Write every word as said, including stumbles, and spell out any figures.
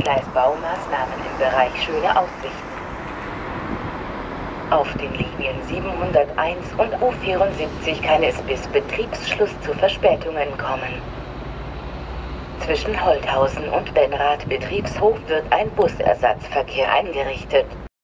Gleisbaumaßnahmen im Bereich Schöne Aussichten. Auf den Linien siebenhunderteins und U vierundsiebzig kann es bis Betriebsschluss zu Verspätungen kommen. Zwischen Holthausen und Benrath Betriebshof wird ein Busersatzverkehr eingerichtet.